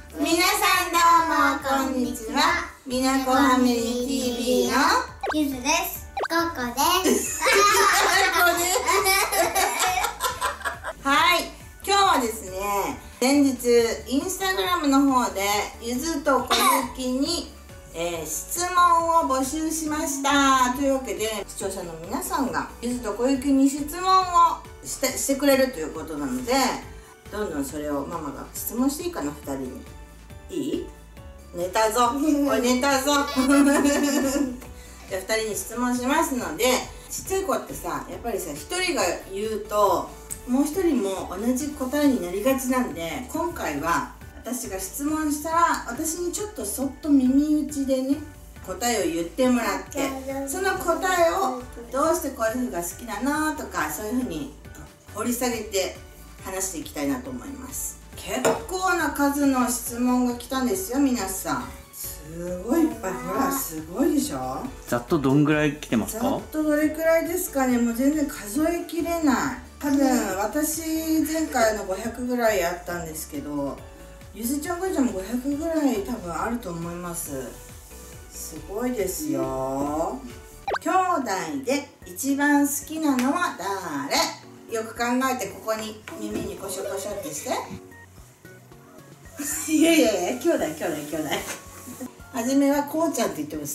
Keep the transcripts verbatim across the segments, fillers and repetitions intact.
皆さんどうもこんにちは。みなこファミリー ティービー のゆずです。ココです。 はい、今日はですね、先日インスタグラムの方でゆずとこゆきに、えー、質問を募集しました。というわけで視聴者の皆さんがゆずとこゆきに質問をしてしてくれるということなので、どんどんそれをママが質問していいかな、ふたりに。いい？寝たぞ、おい寝たぞ。じゃあふたりに質問しますので、ちっちゃい子ってさ、やっぱりさ、ひとりが言うともうひとりも同じ答えになりがちなんで、今回は私が質問したら私にちょっとそっと耳打ちでね、答えを言ってもらって、その答えをどうしてこういう風が好きなのとか、そういう風に掘り下げて話していきたいなと思います。結構な数の質問が来たんですよ、皆さん。すごいいっぱい。ほら、すごいでしょ。 ざっとどんぐらい来てますか？ ざっとどれくらいですかね。もう全然数えきれない。多分私前回のごひゃくぐらいあったんですけど、ゆずちゃんぐいちゃんもごひゃくぐらい多分あると思います。すごいですよ。兄弟で一番好きなのは誰？よく考えて、ここに耳にコショコショってして。いやいやいや、兄弟兄弟兄弟。初めはこうちゃんって言ってました。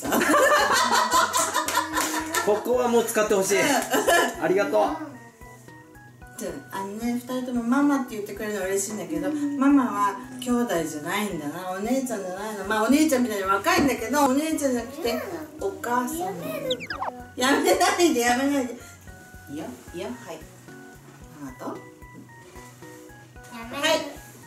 ここはもう使ってほしい。ありがとう。 あのね、ふたりともママって言ってくれるのは嬉しいんだけど、ママは兄弟じゃないんだな、お姉ちゃんじゃないの。まあお姉ちゃんみたいに若いんだけど、お姉ちゃんじゃなくてお母さん。やめないでやめないで。いいよいいよ。はい、ママと。はい、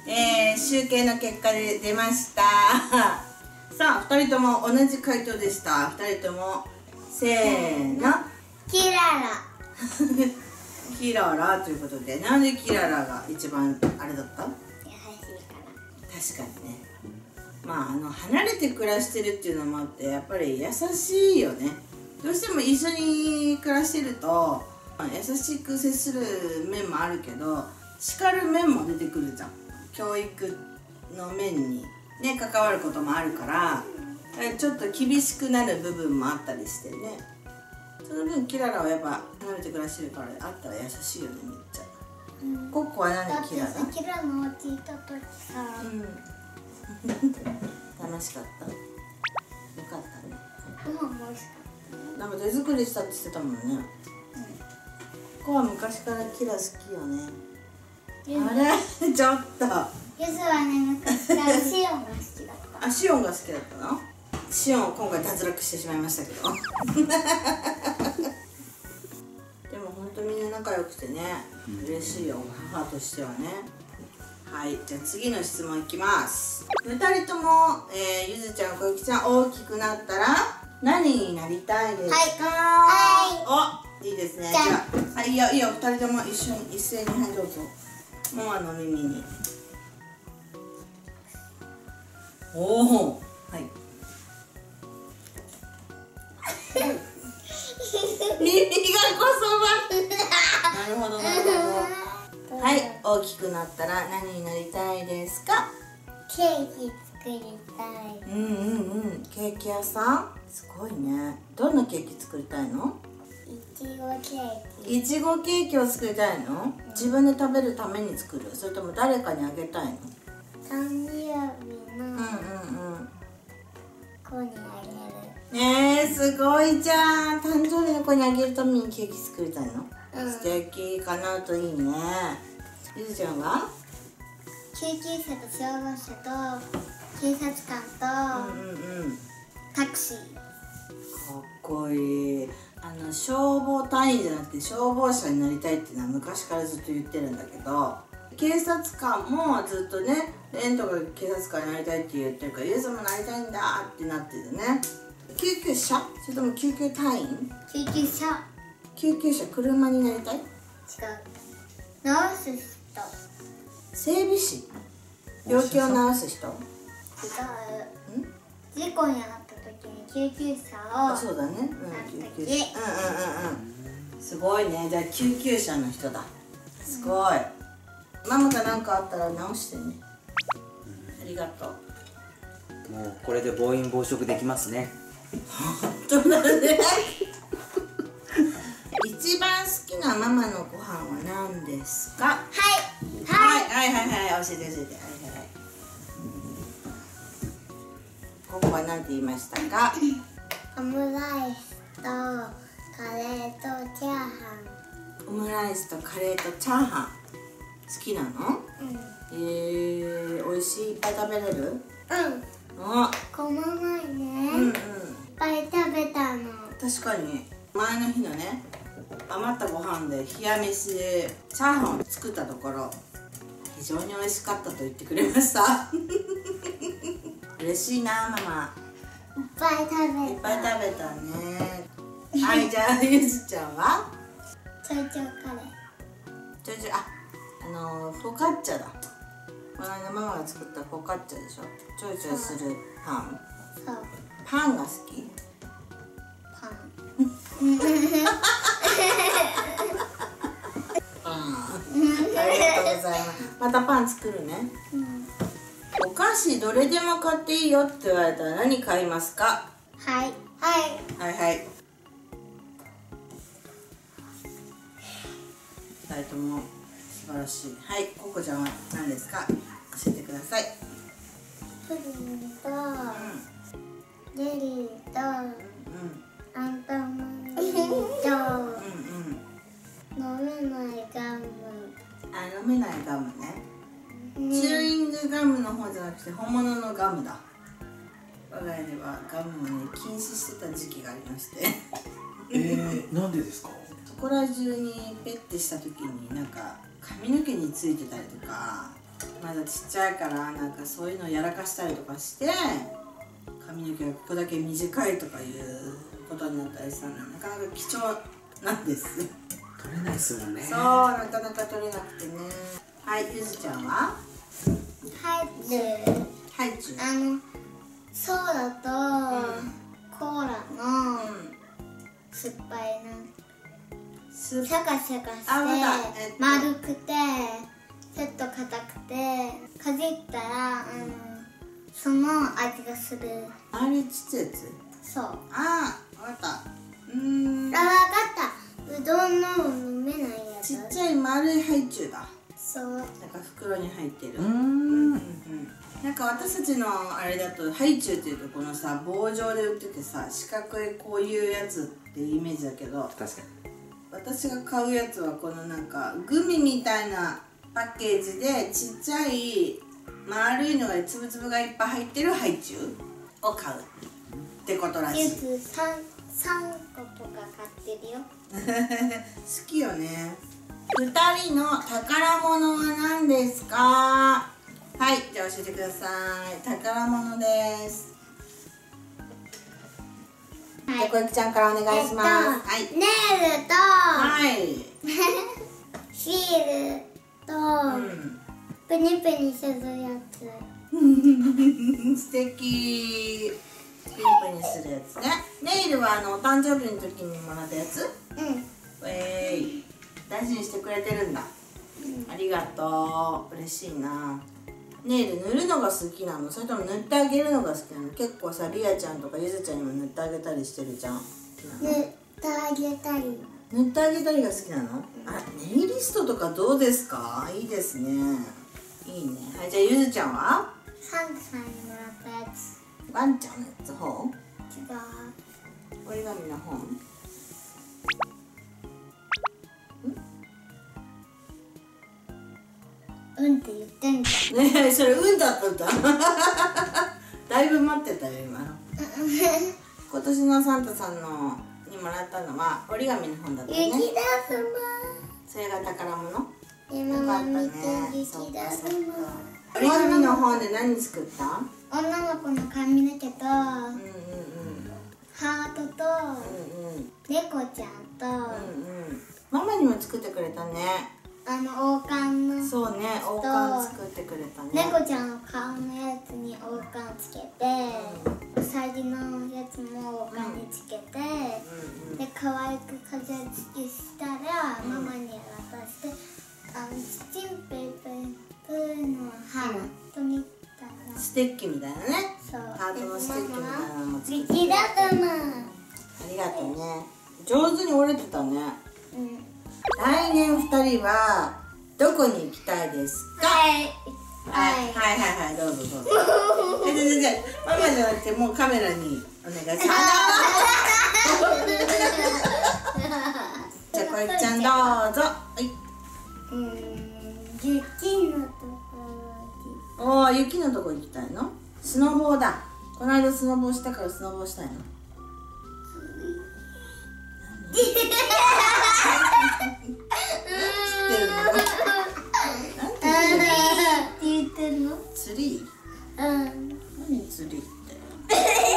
えー、集計の結果で出ました。さあ、ふたりとも同じ回答でした。ふたりともせーの、 キララ。 キララということで、なんでキララが一番あれだった？ 優しいから。 確かにね。まあ、あの離れて暮らしてるっていうのもあって、やっぱり優しいよね。どうしても一緒に暮らしてると優しく接する面もあるけど、叱る面も出てくるじゃん。教育の面にね、関わることもあるから、ちょっと厳しくなる部分もあったりしてね。その分キララはやっぱ離れて暮らしてるから、あったら優しいよね、めっちゃ。うん、コッコは何でキララ？ だってさ、キララのお家行った時さ、 うん、楽しかった。よかったね。 ご飯も美味しかった。 なんか手作りしたって言ってたもんね。コは昔からキラ好きよね。あれちょっと。 ゆずはね、昔からシオンが好きだった。 あ、シオンが好きだったの？シオンを今回脱落してしまいましたけど。でも本当みんな仲良くてね、嬉しいよ、母としてはね。はい、じゃあ次の質問いきます。ふたりとも、えー、ゆずちゃん、こゆきちゃん、大きくなったら何になりたいですか？はい、お、いいですね。じゃあ、はい、いいよいいよ、ふたりとも一緒に一斉に、はい、どうぞ。ママの耳に。おお、はい。耳がこそば。なるほどなるほど。はい、大きくなったら何になりたいですか？ ケーキ作りたい。 うんうんうん、ケーキ屋さん？すごいね。どんなケーキ作りたいの？ いちごケーキ。 いちごケーキを作りたいの？うん、自分で食べるために作る？それとも誰かにあげたいの？ 誕生日のうんうんうん。 子にあげる。 えー、すごいじゃん。誕生日の子にあげるためにケーキ作りたいの？ うん、 素敵かなといいね。ゆずちゃんは？ 救急車と消防車と警察官と、 うんうんうん、 タクシー。 かっこいい。あの消防隊員じゃなくて消防車になりたいっていうのは昔からずっと言ってるんだけど、警察官もずっとね、レンとか警察官になりたいって言ってるから、ゆずもなりたいんだってなってるね。救急車？それとも救急隊員？ 救急車。 救急車、車になりたい？違う。 治す人。 整備士？病気を治す人？違う。 事故に遭った時に救急車を。 あ、そうだね。うん、救急車。うんうんうんうん。すごいね。じゃあ救急車の人だ。すごい。ママが何かあったら直してね。ありがとう。 もうこれで暴飲暴食できますね。 本当だね。一番好きなママのご飯は何ですか？ はいはいはいはいはい、教えて教えて。はいはいはい。ここは何て言いましたか？ オムライスとカレーとチャーハオムライスとカレーとチャーハン好きなの？ ン。 えー、美味しい、いっぱい食べれる？ うんうんあ、 この前ね、 うんうん。 いっぱい食べたの。 確かに前の日のね、余ったご飯で冷や飯でチャーハンを作ったところ非常に美味しかったと言ってくれました。嬉しいなママ。 いっぱい食べた。 いっぱい食べたね。はい、じゃあゆずちゃんはちょいちょいカレちょいちょい、あ、あのー、フォカッチャだ。この間ママが作ったフォカッチャでしょ。ちょいちょいするパン。 ー。そう。 パンが好き？ パン。 ありがとうございます。またパン作るね。 うん。 お菓子どれでも買っていいよって言われたら何買いますか？ はいはい。 はいはい。ふたりとも素晴らしい。はい、ココちゃんは何ですか？教えてください。 プリンとうゼリーとんうんアンパンマンとうんうん。 飲めないガム。 あ、飲めないガムね。 ねチューイングガムの方じゃなくて本物のガムだ。我が家ではガムをね禁止してた時期がありまして。 えー、なんでですか？ そこら中にペッてした時になんか髪の毛についてたりとか、まだちっちゃいからなんかそういうのをやらかしたりとかして髪の毛がここだけ短いとかいうことになったりしたので、なかなか貴重なんです。 取れないですもんね。 そう、なかなか取れなくてね。はい、ゆずちゃんはハイチュウ。 ハイチュウ。 あのソーダとコーラの酸っぱいな。 スーシャカシャカあまだしてえっと丸くてちょっと硬くてかじったらあのその味がする。 あれちっちゃいやつ？ そう。 ああ、わかった。うーん。 あ、わかった。うどんの飲めないやつ。 ちっちゃい丸いハイチュウだ。 そう。 なんか袋に入ってる。 うーん。 うんうん。なんか私たちのあれだとハイチュウっていうとこのさ棒状で売っててさ四角いこういうやつっていうイメージだけど、 確かに。 私が買うやつはこのなんかグミみたいなパッケージでちっちゃい丸いのがつぶつぶがいっぱい入ってるハイチュウを買うってことらしい。 ジュース三三個とか買ってるよ。 好きよね。ふたりの宝物は何ですか？はい、じゃあ教えてください。宝物です。 はじゃあこゆきちゃんからお願いします。はい。 えっと、ネイルと、 はい。 シールと、 うんプニプニするやつ。 素敵。プニプニするやつね。ネイルはあのお誕生日の時にもらったやつ？ うん。 えーい。大事にしてくれてるんだ。ありがとう。嬉しいな。ネイル塗るのが好きなの？それとも塗ってあげるのが好きなの？結構さ、リアちゃんとかゆずちゃんにも塗ってあげたりしてるじゃん。 塗ってあげたり。 塗ってあげたりが好きなの？あ、ネイリストとかどうですか？いいですね。いいね。はい、じゃあゆずちゃんは？ サンタさんにもらったやつ。 ワンちゃんのやつ本？ 違う。 折り紙の本？ うんって言ってんじねえ、それうんだったんだ。だいぶ待ってたよ今の。今年のサンタさんのにもらったのは折り紙の本だったゃん。 よね。 雪だるそれが宝物？ ま。今は見て雪だるま。 折り紙の本で何作った？ 女の子の髪の毛と、 うんうんうんハートと、 うんうん猫ちゃんと、 うんうん。ママにも作ってくれたね。 あの王冠のそうね、王冠作ってくれたね。 猫ちゃんの顔のやつに王冠つけて、うさぎのやつも王冠につけて、 うんうんで可愛く飾り付けしたら、ママに渡して、あのチチンペイペイプーのハートにステッキみたいなね。 そうハートのステッキみたいなのも作って力だったな。 ありがとうね。上手に折れてたね。 うん来年ふたりはどこに行きたいですか？ はいはいはいはいはい、どうぞどうぞ。えじゃじゃじゃママじゃなくてもうカメラにお願いします。じゃあ小雪ちゃんどうぞ。はい。 うーん雪のところおお、雪のとこ行きたいの？スノボーだ。この間スノボーしたからスノボーしたいの。知ってるの？なんて言ってるの？ ツリー？ うん何ツリーって。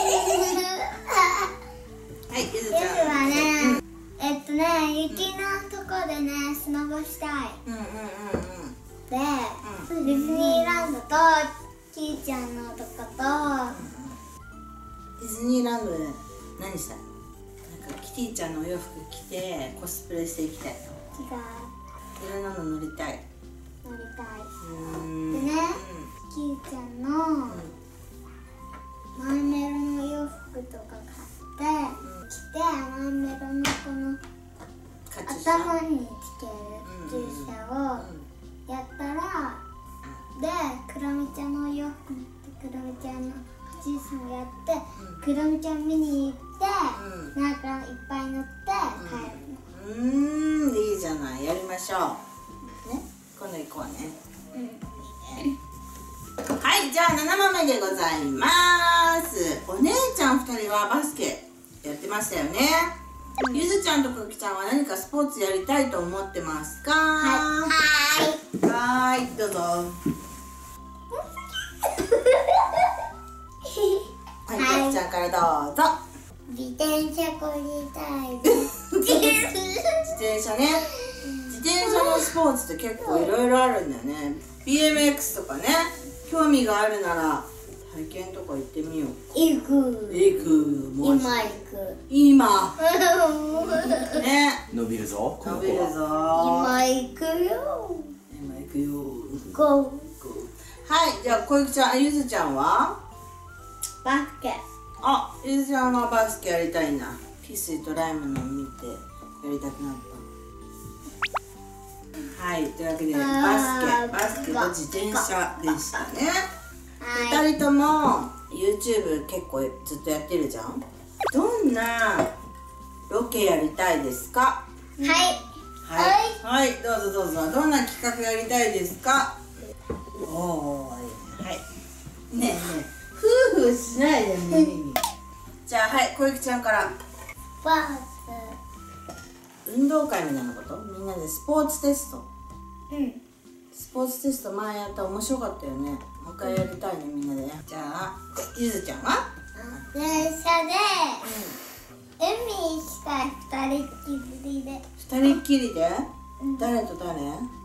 はい、ゆずちゆずゃん。 はね、えっとね、雪のとこでね、スノボしたい。 うんうんうんうん。 で、ディズニーランドとキーちゃんのとことディズニーランドで何したいの？なんかキティちゃんのお洋服着てコスプレしていきたいの？ 違ういろんなの乗りたい。 乗りたい。 うーん。 でね、キーちゃんのマイメロの洋服とか買って着て、マイメロのこのカチューシャ。 頭につける注射をやったら、で、クロミちゃんのお洋服持ってクロミちゃんのカチューシャもやって、クロミちゃん見に行って、なんかいっぱい乗って帰るの。 うーん、いいじゃない。やりましょう。ね、今度行こうね。はい、じゃあななもんめでございます。お姉ちゃんふたりはバスケやってましたよね。うん、ゆずちゃんとこきちゃんは何かスポーツやりたいと思ってますか？ はい。 はーい、どうぞ。はい、こきちゃんからどうぞ。 自転車こりたい。 自転車ね。自転車のスポーツって結構いろいろあるんだよね。ビーエムエックス とかね。興味があるなら体験とか行ってみよう。 行く。 行く。もう今行く。 今。ね。 伸びるぞ。この伸びる子は。 ぞ。 今行くよ。 今行くよ。 ゴー。 はい、じゃあ小雪ちゃん、ゆずちゃんは？ バスケ。 あ、ゆずちゃんはバスケやりたいな。ピスイとライムの見てやりたくなった。はい、というわけでバスケ、バスケと自転車でしたね。 はい。 ふたりとも YouTube 結構ずっとやってるじゃん。どんなロケやりたいですか？ はい。 はい、はい、どうぞどうぞ。どんな企画やりたいですか？おー、はい。ねえねえ、夫婦しないで耳に。じゃあ、はい、小雪ちゃんから。 バー運動会みたいなこと？みんなでスポーツテスト。 ツ。うん。 スポーツテスト前やったら面白かったよね。もう一回やりたいね、みんなでね。じゃあ、ゆずちゃんは？ 電車で海行きたい。二人っきりで。 二人っきりで？誰と誰？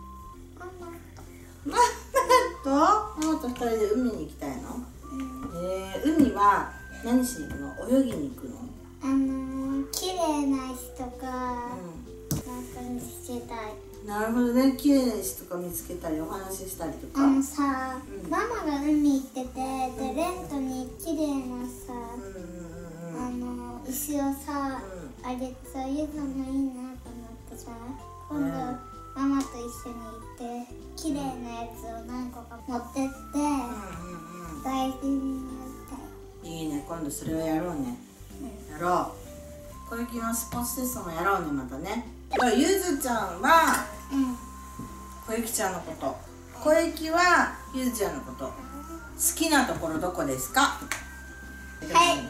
ママとママと二人で海に行きたいの？えー、海は何しに行くの？泳ぎに行くの？ あのー、綺麗な石とか、 うなんか見つけたい。 ん、なるほどね。綺麗な石とか見つけたりお話ししたりとか。 あのさ、 うんママが海行ってて、でレントに綺麗なさ、 うんうんうんうん。 あの石をさ、あげてさ、ゆずもいいなと思ってさ、今度、ママと一緒に行って綺麗なやつを何個か持ってって、 うんうんうん、 大事になりたい。 いいね。今度それをやろうね。やろう。小雪のスポーツテストもやろうね、またね。だからゆずちゃんはうん小雪ちゃんのこと、小雪はゆずちゃんのこと。好きなところどこですか？はいはいはい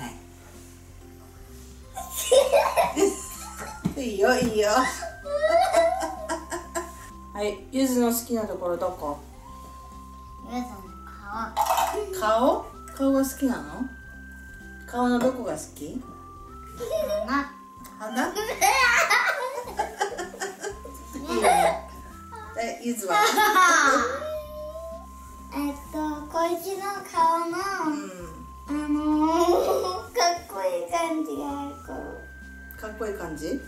はいいいよいいよはい、ゆずの好きなところどこ？ ゆずの顔。 顔？顔が好きなの？顔のどこが好き？ 鼻。 鼻？いいね。え、ゆずは？ えっと、こいつの顔の、 うん、 あのー、かっこいい感じがあるから。 かっこいい感じ？ 違う。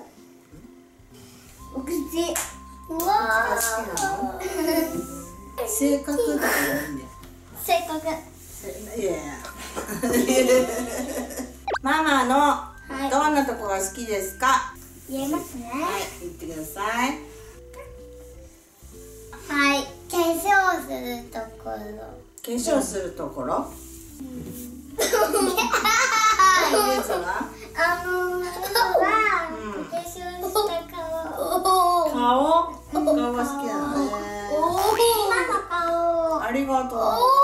お口。うわが好きなの？性格とかじゃないんだよ。 性格。 いやいやママのはいどんなとこが好きですか？ 言えますね。 はい、言ってください。 はい、化粧するところ。 化粧するところ。ゆずはあのー、は、 うん化粧した顔。 顔顔が好きなのね。 ママ顔。 ありがと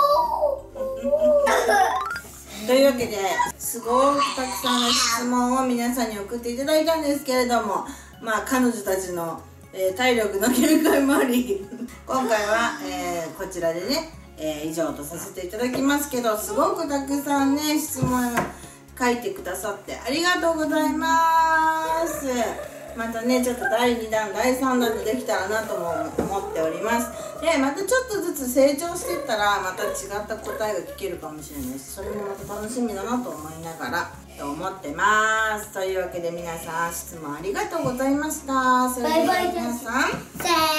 う。というわけですごくたくさんの質問を皆さんに送っていただいたんですけれども、まあ彼女たちの、えー、体力の限界もあり今回は、えー、こちらでね、えー、以上とさせていただきますけど、すごくたくさんね質問書いてくださってありがとうございます。またねちょっとだいにだんだいさんだんとできたらなとも思っております。でまたちょっとずつ成長していったらまた違った答えが聞けるかもしれないし、それもまた楽しみだなと思いながらと思ってます。というわけで皆さん質問ありがとうございました。それでは皆さんせー